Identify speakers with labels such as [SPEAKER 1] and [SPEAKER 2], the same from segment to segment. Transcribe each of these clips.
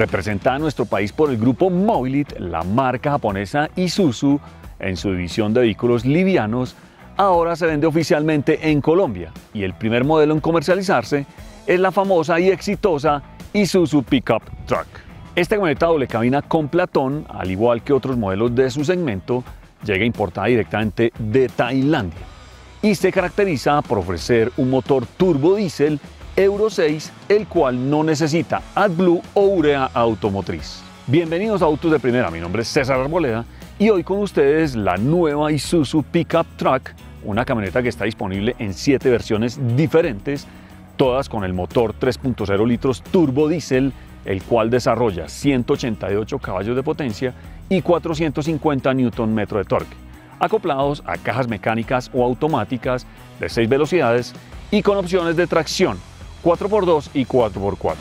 [SPEAKER 1] Representada en nuestro país por el grupo Mobilit, la marca japonesa Isuzu, en su división de vehículos livianos, ahora se vende oficialmente en Colombia y el primer modelo en comercializarse es la famosa y exitosa Isuzu Pickup Truck. Esta camioneta doble cabina con platón, al igual que otros modelos de su segmento, llega importada directamente de Tailandia y se caracteriza por ofrecer un motor turbo diésel Euro 6, el cual no necesita AdBlue o urea automotriz. Bienvenidos a Autos de Primera, mi nombre es César Arboleda y hoy con ustedes la nueva Isuzu Pickup Truck, una camioneta que está disponible en 7 versiones diferentes, todas con el motor 3.0 litros turbo diésel, el cual desarrolla 188 caballos de potencia y 450 Nm de torque, acoplados a cajas mecánicas o automáticas de 6 velocidades y con opciones de tracción 4x2 y 4x4.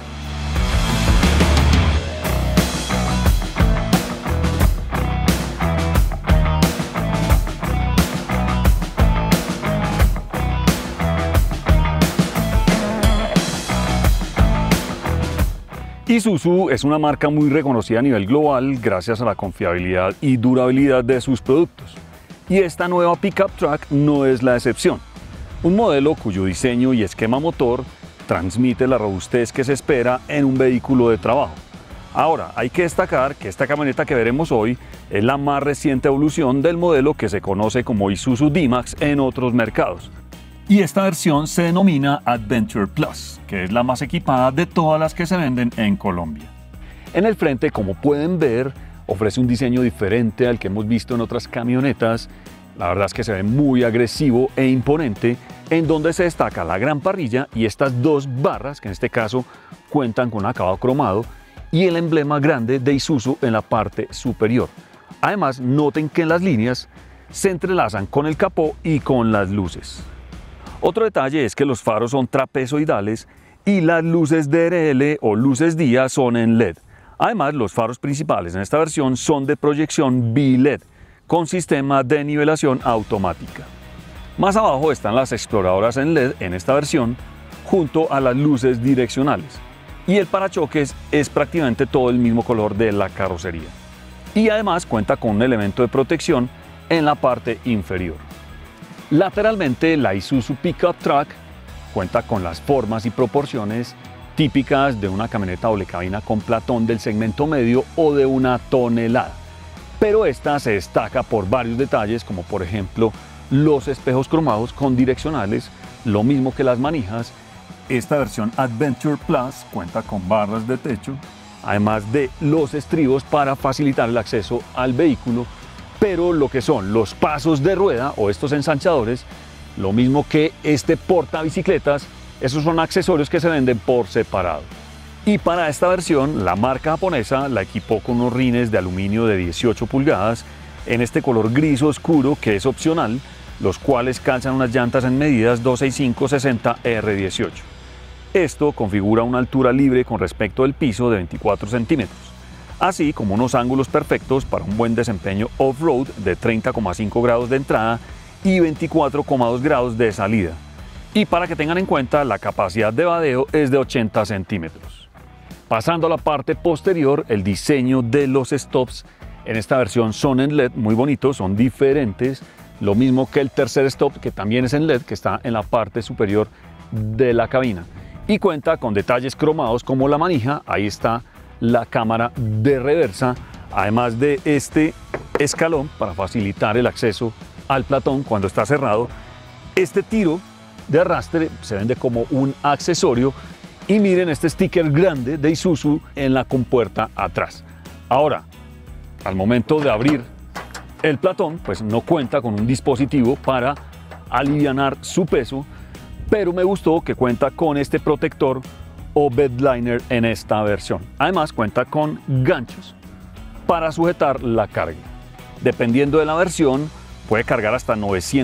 [SPEAKER 1] Isuzu es una marca muy reconocida a nivel global gracias a la confiabilidad y durabilidad de sus productos. Y esta nueva Pickup Truck no es la excepción. Un modelo cuyo diseño y esquema motor transmite la robustez que se espera en un vehículo de trabajo. Ahora, hay que destacar que esta camioneta que veremos hoy es la más reciente evolución del modelo que se conoce como Isuzu D-Max en otros mercados. Y esta versión se denomina Adventure Plus, que es la más equipada de todas las que se venden en Colombia. En el frente, como pueden ver, ofrece un diseño diferente al que hemos visto en otras camionetas. La verdad es que se ve muy agresivo e imponente, en donde se destaca la gran parrilla y estas dos barras, que en este caso cuentan con un acabado cromado, y el emblema grande de Isuzu en la parte superior. Además, noten que en las líneas se entrelazan con el capó y con las luces. Otro detalle es que los faros son trapezoidales y las luces DRL o luces día son en LED. Además, los faros principales en esta versión son de proyección BLED, con sistema de nivelación automática. Más abajo están las exploradoras en LED en esta versión, junto a las luces direccionales. Y el parachoques es prácticamente todo el mismo color de la carrocería. Y además cuenta con un elemento de protección en la parte inferior. Lateralmente, la Isuzu Pickup Truck cuenta con las formas y proporciones típicas de una camioneta doble cabina con platón del segmento medio o de una tonelada. Pero esta se destaca por varios detalles, como por ejemplo los espejos cromados con direccionales, lo mismo que las manijas. Esta versión Adventure Plus cuenta con barras de techo, además de los estribos para facilitar el acceso al vehículo, pero lo que son los pasos de rueda o estos ensanchadores, lo mismo que este portabicicletas, esos son accesorios que se venden por separado. Y para esta versión, la marca japonesa la equipó con unos rines de aluminio de 18 pulgadas en este color gris oscuro que es opcional, los cuales calzan unas llantas en medidas 265/60 R18. Esto configura una altura libre con respecto del piso de 24 centímetros, así como unos ángulos perfectos para un buen desempeño off-road de 30,5 grados de entrada y 24,2 grados de salida. Y para que tengan en cuenta, la capacidad de vadeo es de 80 centímetros. Pasando a la parte posterior, el diseño de los stops en esta versión son en LED, muy bonitos, son diferentes, lo mismo que el tercer stop, que también es en LED, que está en la parte superior de la cabina. Y cuenta con detalles cromados como la manija, ahí está la cámara de reversa, además de este escalón para facilitar el acceso al platón cuando está cerrado. Este tiro de arrastre se vende como un accesorio y miren este sticker grande de Isuzu en la compuerta atrás. Ahora, al momento de abrir el platón, pues no cuenta con un dispositivo para alivianar su peso, pero me gustó que cuenta con este protector o bedliner en esta versión. Además cuenta con ganchos para sujetar la carga. Dependiendo de la versión, puede cargar hasta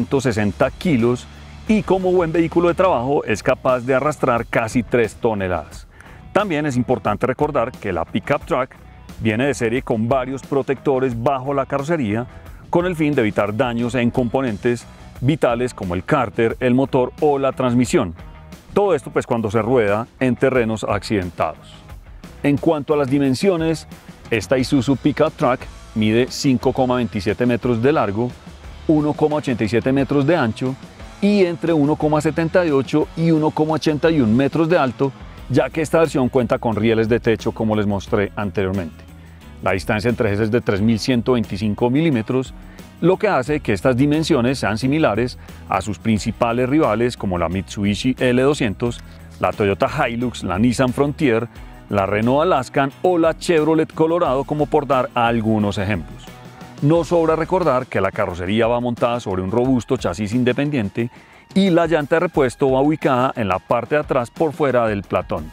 [SPEAKER 1] 960 kilos y como buen vehículo de trabajo es capaz de arrastrar casi 3 toneladas. También es importante recordar que la Pickup Truck viene de serie con varios protectores bajo la carrocería con el fin de evitar daños en componentes vitales como el cárter, el motor o la transmisión. Todo esto pues cuando se rueda en terrenos accidentados. En cuanto a las dimensiones, esta Isuzu Pickup Truck mide 5,27 metros de largo, 1,87 metros de ancho y entre 1,78 y 1,81 metros de alto, ya que esta versión cuenta con rieles de techo como les mostré anteriormente. La distancia entre ejes es de 3.125 milímetros, lo que hace que estas dimensiones sean similares a sus principales rivales como la Mitsubishi L200, la Toyota Hilux, la Nissan Frontier, la Renault Alaskan o la Chevrolet Colorado, como por dar algunos ejemplos. No sobra recordar que la carrocería va montada sobre un robusto chasis independiente y la llanta de repuesto va ubicada en la parte de atrás por fuera del platón.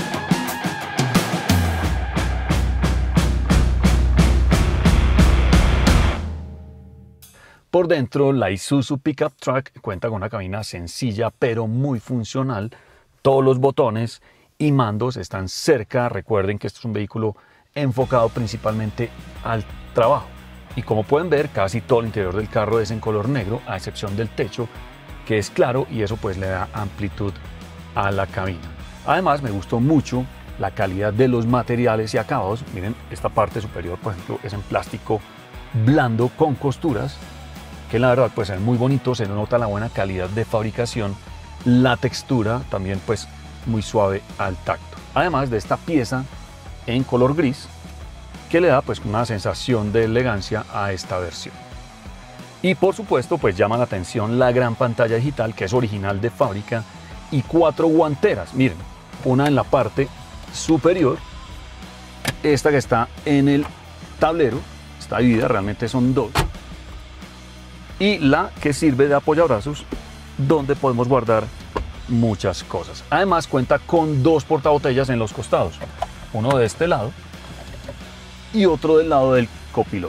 [SPEAKER 1] Por dentro, la Isuzu Pickup Truck cuenta con una cabina sencilla pero muy funcional. Todos los botones y mandos están cerca. Recuerden que este es un vehículo enfocado principalmente al trabajo. Y como pueden ver, casi todo el interior del carro es en color negro, a excepción del techo, que es claro, y eso pues le da amplitud a la cabina. Además, me gustó mucho la calidad de los materiales y acabados. Miren, esta parte superior, por ejemplo, es en plástico blando con costuras, que la verdad pues es muy bonito, se nota la buena calidad de fabricación, la textura también pues muy suave al tacto. Además de esta pieza en color gris, que le da pues una sensación de elegancia a esta versión. Y por supuesto pues llama la atención la gran pantalla digital, que es original de fábrica, y 4 guanteras. Miren, una en la parte superior, esta que está en el tablero, está dividida, realmente son 2, y la que sirve de apoyabrazos, donde podemos guardar muchas cosas. Además cuenta con 2 portabotellas en los costados, uno de este lado y otro del lado del copiloto.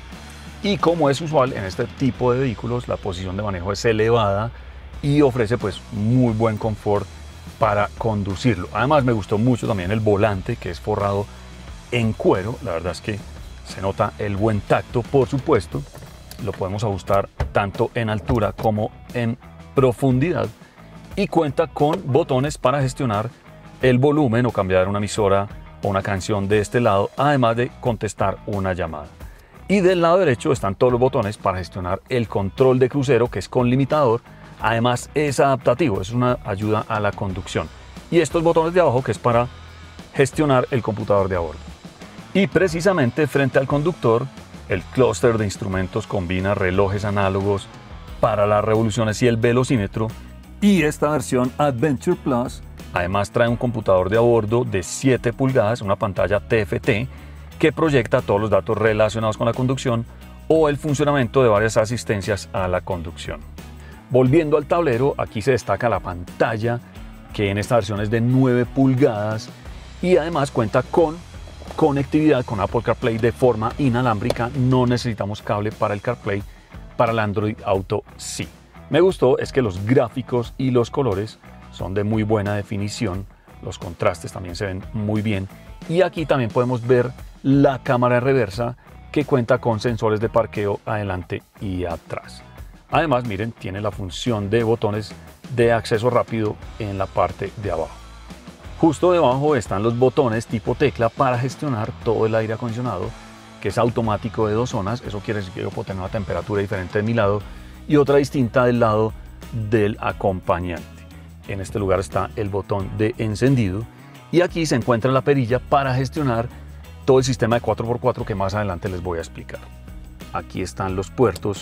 [SPEAKER 1] Y como es usual en este tipo de vehículos, la posición de manejo es elevada y ofrece pues muy buen confort para conducirlo. Además me gustó mucho también el volante, que es forrado en cuero. La verdad es que se nota el buen tacto. Por supuesto, lo podemos ajustar tanto en altura como en profundidad, y cuenta con botones para gestionar el volumen o cambiar una emisora o una canción de este lado, además de contestar una llamada. Y del lado derecho están todos los botones para gestionar el control de crucero, que es con limitador. Además es adaptativo, es una ayuda a la conducción. Y estos botones de abajo, que es para gestionar el computador de a bordo. Y precisamente frente al conductor, el clúster de instrumentos combina relojes análogos para las revoluciones y el velocímetro. Y esta versión Adventure Plus además trae un computador de a bordo de 7 pulgadas, una pantalla TFT que proyecta todos los datos relacionados con la conducción o el funcionamiento de varias asistencias a la conducción. Volviendo al tablero, aquí se destaca la pantalla, que en esta versión es de 9 pulgadas y además cuenta con conectividad con Apple CarPlay de forma inalámbrica. No necesitamos cable para el CarPlay, para el Android Auto sí. Me gustó es que los gráficos y los colores son de muy buena definición, los contrastes también se ven muy bien, y aquí también podemos ver la cámara de reversa, que cuenta con sensores de parqueo adelante y atrás. Además, miren, tiene la función de botones de acceso rápido en la parte de abajo. Justo debajo están los botones tipo tecla para gestionar todo el aire acondicionado, que es automático de 2 zonas. Eso quiere decir que yo puedo tener una temperatura diferente de mi lado y otra distinta del lado del acompañante. En este lugar está el botón de encendido y aquí se encuentra la perilla para gestionar todo el sistema de 4x4 que más adelante les voy a explicar. Aquí están los puertos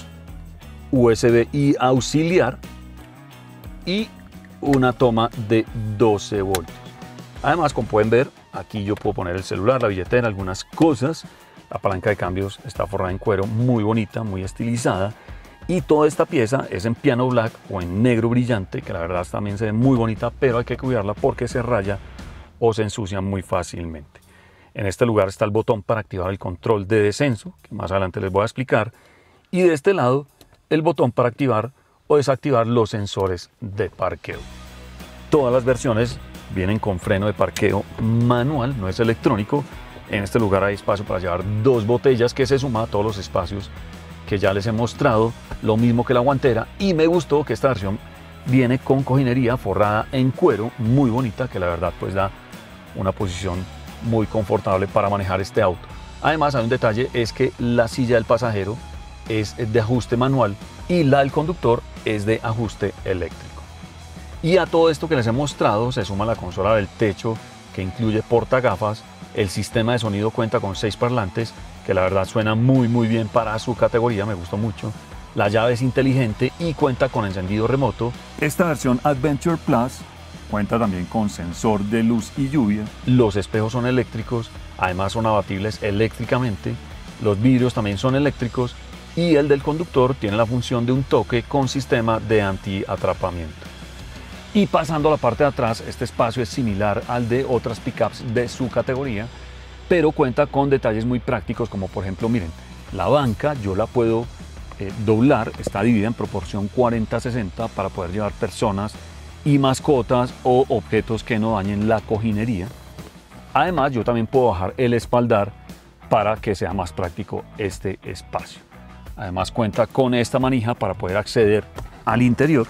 [SPEAKER 1] USB y auxiliar y una toma de 12 voltios. Además, como pueden ver, aquí yo puedo poner el celular, la billetera, algunas cosas. La palanca de cambios está forrada en cuero, muy bonita, muy estilizada. Y toda esta pieza es en piano black o en negro brillante, que la verdad también se ve muy bonita, pero hay que cuidarla porque se raya o se ensucia muy fácilmente. En este lugar está el botón para activar el control de descenso, que más adelante les voy a explicar. Y de este lado, el botón para activar o desactivar los sensores de parqueo. Todas las versiones vienen con freno de parqueo manual, no es electrónico. En este lugar hay espacio para llevar 2 botellas, que se suma a todos los espacios que ya les he mostrado, lo mismo que la guantera. Y me gustó que esta versión viene con cojinería forrada en cuero, muy bonita, que la verdad pues da una posición muy confortable para manejar este auto. Además, hay un detalle, es que la silla del pasajero es de ajuste manual y la del conductor es de ajuste eléctrico. Y a todo esto que les he mostrado se suma la consola del techo, que incluye portagafas. El sistema de sonido cuenta con 6 parlantes, que la verdad suena muy bien para su categoría, me gustó mucho. La llave es inteligente y cuenta con encendido remoto. Esta versión Adventure Plus cuenta también con sensor de luz y lluvia. Los espejos son eléctricos, además son abatibles eléctricamente. Los vidrios también son eléctricos y el del conductor tiene la función de un toque con sistema de anti-atrapamiento. Y pasando a la parte de atrás, este espacio es similar al de otras pickups de su categoría, pero cuenta con detalles muy prácticos, como por ejemplo, miren, la banca yo la puedo doblar, está dividida en proporción 40-60 para poder llevar personas y mascotas o objetos que no dañen la cojinería. Además, yo también puedo bajar el espaldar para que sea más práctico este espacio. Además, cuenta con esta manija para poder acceder al interior.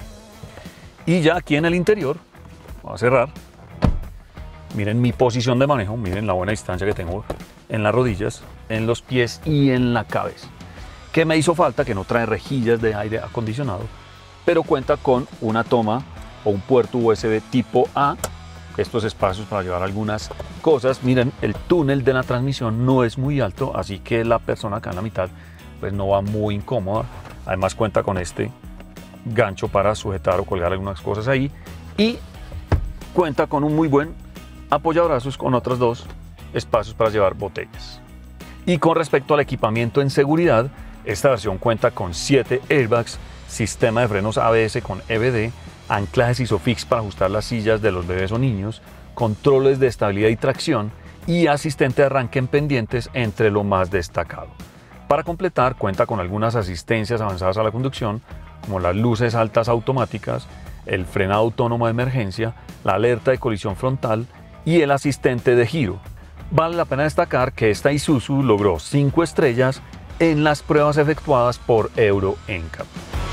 [SPEAKER 1] Y ya aquí en el interior, voy a cerrar, miren mi posición de manejo, miren la buena distancia que tengo en las rodillas, en los pies y en la cabeza. Que me hizo falta, que no trae rejillas de aire acondicionado, pero cuenta con una toma o un puerto USB tipo A, estos espacios para llevar algunas cosas. Miren, el túnel de la transmisión no es muy alto, así que la persona acá en la mitad pues no va muy incómoda. Además cuenta con este gancho para sujetar o colgar algunas cosas ahí y cuenta con un muy buen apoyabrazos con otros 2 espacios para llevar botellas. Y con respecto al equipamiento en seguridad, esta versión cuenta con 7 airbags, sistema de frenos ABS con EBD, anclajes ISOFIX para ajustar las sillas de los bebés o niños, controles de estabilidad y tracción y asistente de arranque en pendientes, entre lo más destacado. Para completar, cuenta con algunas asistencias avanzadas a la conducción, como las luces altas automáticas, el frenado autónomo de emergencia, la alerta de colisión frontal y el asistente de giro. Vale la pena destacar que esta Isuzu logró 5 estrellas en las pruebas efectuadas por Euro NCAP.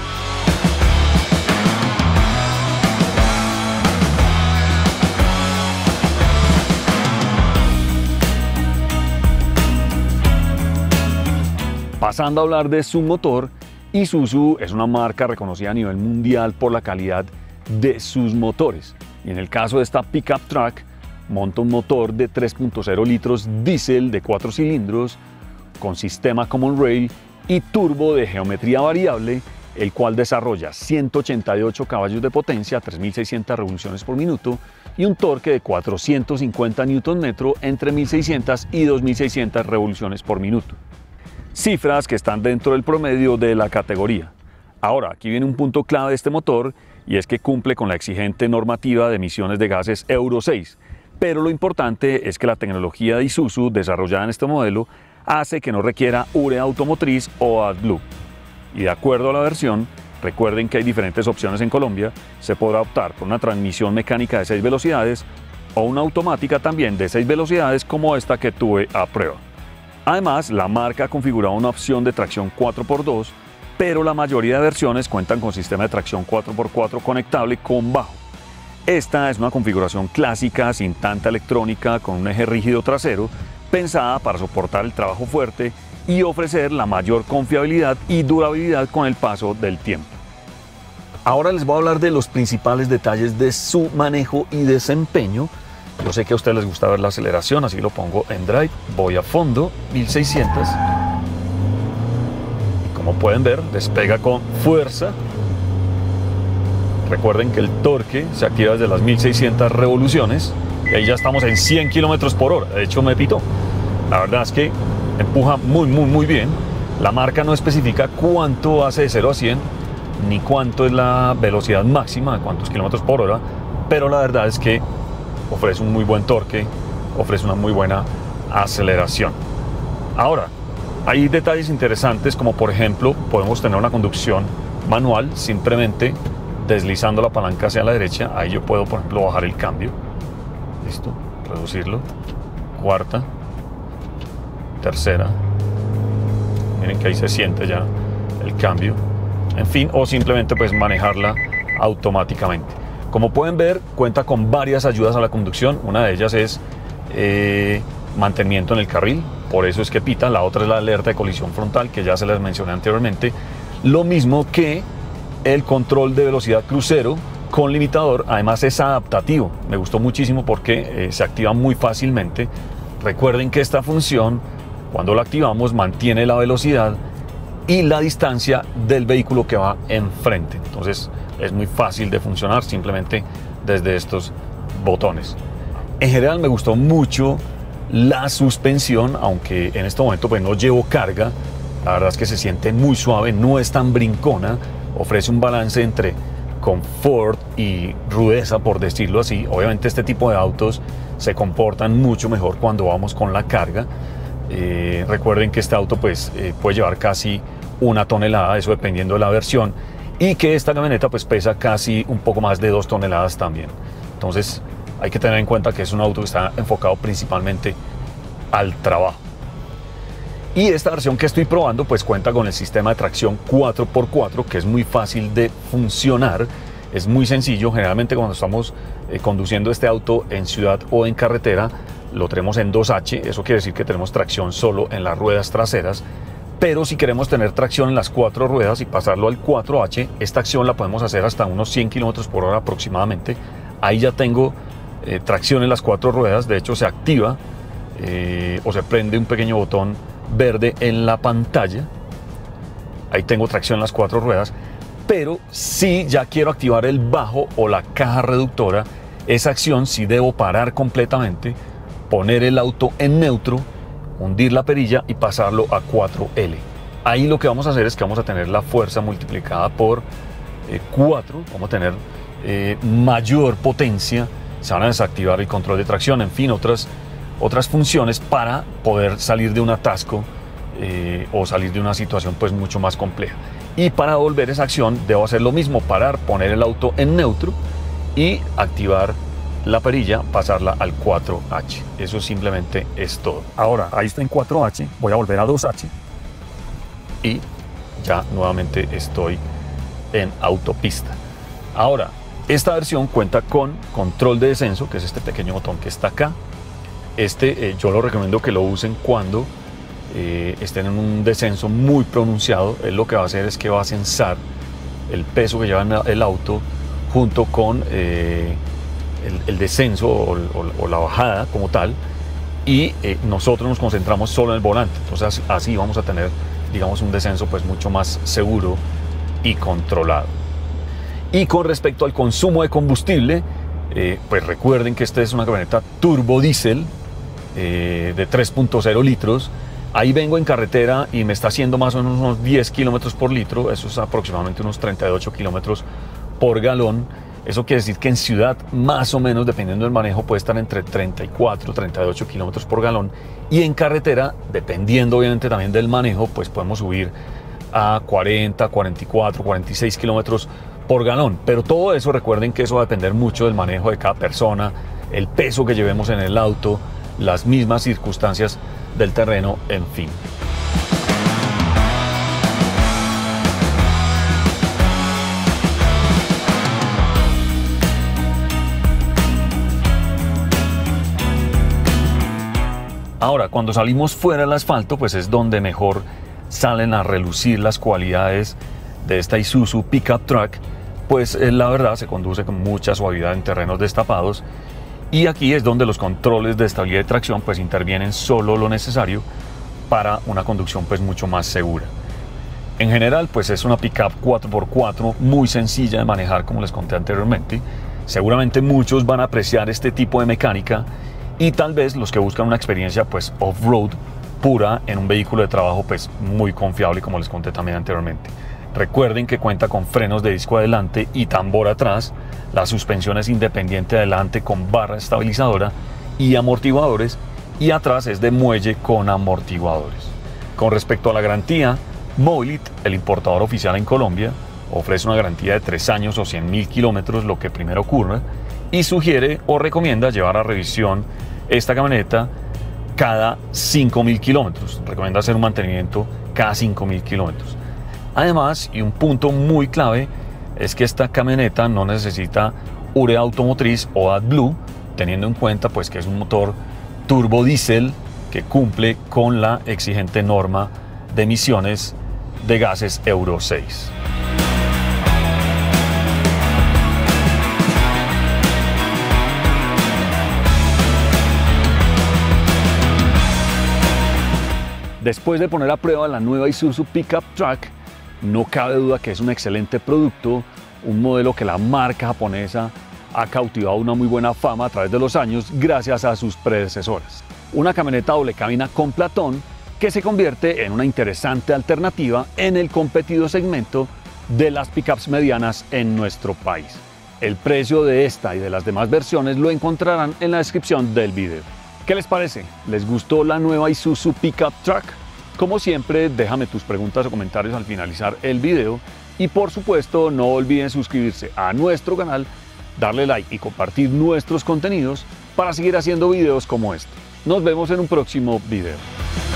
[SPEAKER 1] Pasando a hablar de su motor, Isuzu es una marca reconocida a nivel mundial por la calidad de sus motores. Y en el caso de esta pickup truck, monta un motor de 3.0 litros diésel de 4 cilindros con sistema Common Rail y turbo de geometría variable, el cual desarrolla 188 caballos de potencia, 3.600 revoluciones por minuto y un torque de 450 Nm entre 1.600 y 2.600 revoluciones por minuto. Cifras que están dentro del promedio de la categoría. Ahora, aquí viene un punto clave de este motor, y es que cumple con la exigente normativa de emisiones de gases Euro 6, pero lo importante es que la tecnología de Isuzu desarrollada en este modelo hace que no requiera urea automotriz o AdBlue. Y de acuerdo a la versión, recuerden que hay diferentes opciones en Colombia, se podrá optar por una transmisión mecánica de 6 velocidades o una automática también de 6 velocidades como esta que tuve a prueba. Además, la marca ha configurado una opción de tracción 4x2, pero la mayoría de versiones cuentan con sistema de tracción 4x4 conectable con bajo. Esta es una configuración clásica, sin tanta electrónica, con un eje rígido trasero, pensada para soportar el trabajo fuerte y ofrecer la mayor confiabilidad y durabilidad con el paso del tiempo. Ahora les voy a hablar de los principales detalles de su manejo y desempeño. Yo sé que a ustedes les gusta ver la aceleración, así lo pongo en drive, voy a fondo, 1600. Y como pueden ver, despega con fuerza. Recuerden que el torque se activa desde las 1600 revoluciones y ahí ya estamos en 100 km por hora. De hecho, me pitó. La verdad es que empuja muy bien. La marca no especifica cuánto hace de 0 a 100, ni cuánto es la velocidad máxima, cuántos kilómetros por hora, pero la verdad es que ofrece un muy buen torque, ofrece una muy buena aceleración. Ahora, hay detalles interesantes, como por ejemplo, podemos tener una conducción manual, simplemente deslizando la palanca hacia la derecha. Ahí yo puedo, por ejemplo, bajar el cambio. Listo, reducirlo. Cuarta, tercera. Miren que ahí se siente ya el cambio. En fin, o simplemente pues manejarla automáticamente. Como pueden ver, cuenta con varias ayudas a la conducción. Una de ellas es mantenimiento en el carril, por eso es que pita. La otra es la alerta de colisión frontal, que ya se les mencioné anteriormente. Lo mismo que el control de velocidad crucero con limitador, además es adaptativo. Me gustó muchísimo porque se activa muy fácilmente. Recuerden que esta función, cuando la activamos, mantiene la velocidad y la distancia del vehículo que va enfrente. Entonces es muy fácil de funcionar simplemente desde estos botones. En general me gustó mucho la suspensión, aunque en este momento pues no llevo carga. La verdad es que se siente muy suave, no es tan brincona, ofrece un balance entre confort y rudeza, por decirlo así. Obviamente este tipo de autos se comportan mucho mejor cuando vamos con la carga. Recuerden que este auto pues puede llevar casi 1 tonelada, eso dependiendo de la versión, y que esta camioneta pues pesa casi un poco más de 2 toneladas también. Entonces hay que tener en cuenta que es un auto que está enfocado principalmente al trabajo. Y esta versión que estoy probando pues cuenta con el sistema de tracción 4x4, que es muy fácil de funcionar, es muy sencillo. Generalmente cuando estamos conduciendo este auto en ciudad o en carretera, lo tenemos en 2H, eso quiere decir que tenemos tracción solo en las ruedas traseras, pero si queremos tener tracción en las 4 ruedas y pasarlo al 4H, esta acción la podemos hacer hasta unos 100 km por hora aproximadamente. Ahí ya tengo tracción en las 4 ruedas, de hecho se activa o se prende un pequeño botón verde en la pantalla. Ahí tengo tracción en las 4 ruedas, pero si ya quiero activar el bajo o la caja reductora, esa acción sí debo parar completamente, poner el auto en neutro, hundir la perilla y pasarlo a 4L. Ahí lo que vamos a hacer es que vamos a tener la fuerza multiplicada por 4, vamos a tener mayor potencia, se van a desactivar el control de tracción, en fin, otras funciones para poder salir de un atasco o salir de una situación pues mucho más compleja. Y para volver esa acción debo hacer lo mismo, parar, poner el auto en neutro y activar la perilla, pasarla al 4H. Eso simplemente es todo. Ahora, ahí está en 4H, voy a volver a 2H y ya nuevamente estoy en autopista. Ahora, esta versión cuenta con control de descenso, que es este pequeño botón que está acá. Yo lo recomiendo que lo usen cuando estén en un descenso muy pronunciado. Él lo que va a hacer es que va a censar el peso que lleva el auto junto con el descenso o la bajada como tal, y nosotros nos concentramos solo en el volante. Entonces así vamos a tener, digamos, un descenso pues mucho más seguro y controlado. Y con respecto al consumo de combustible, pues recuerden que esta es una camioneta turbo diésel de 3.0 litros. Ahí vengo en carretera y me está haciendo más o menos unos 10 kilómetros por litro, eso es aproximadamente unos 38 kilómetros por galón. Eso quiere decir que en ciudad, más o menos, dependiendo del manejo, puede estar entre 34 y 38 kilómetros por galón. Y en carretera, dependiendo obviamente también del manejo, pues podemos subir a 40, 44, 46 kilómetros por galón. Pero todo eso, recuerden que eso va a depender mucho del manejo de cada persona, el peso que llevemos en el auto, las mismas circunstancias del terreno, en fin. Ahora, cuando salimos fuera del asfalto, pues es donde mejor salen a relucir las cualidades de esta Isuzu Pickup Truck, pues la verdad se conduce con mucha suavidad en terrenos destapados, y aquí es donde los controles de estabilidad y tracción pues intervienen solo lo necesario para una conducción pues mucho más segura. En general pues es una pickup 4x4 muy sencilla de manejar, como les conté anteriormente. Seguramente muchos van a apreciar este tipo de mecánica, y tal vez los que buscan una experiencia pues off-road pura en un vehículo de trabajo pues muy confiable, como les conté también anteriormente. Recuerden que cuenta con frenos de disco adelante y tambor atrás, la suspensión es independiente adelante con barra estabilizadora y amortiguadores, y atrás es de muelle con amortiguadores. Con respecto a la garantía, Mobilit, el importador oficial en Colombia, ofrece una garantía de 3 años o 100.000 kilómetros, lo que primero ocurra, y sugiere o recomienda llevar a revisión esta camioneta cada 5.000 kilómetros. Recomienda hacer un mantenimiento cada 5.000 kilómetros. Además, y un punto muy clave, es que esta camioneta no necesita urea automotriz o AdBlue, teniendo en cuenta pues que es un motor turbodiesel que cumple con la exigente norma de emisiones de gases Euro 6. Después de poner a prueba la nueva Isuzu Pickup Truck, no cabe duda que es un excelente producto, un modelo que la marca japonesa ha cautivado una muy buena fama a través de los años gracias a sus predecesoras. Una camioneta doble cabina con platón que se convierte en una interesante alternativa en el competido segmento de las pickups medianas en nuestro país. El precio de esta y de las demás versiones lo encontrarán en la descripción del video. ¿Qué les parece? ¿Les gustó la nueva Isuzu Pickup Truck? Como siempre, déjame tus preguntas o comentarios al finalizar el video y por supuesto no olviden suscribirse a nuestro canal, darle like y compartir nuestros contenidos para seguir haciendo videos como este. Nos vemos en un próximo video.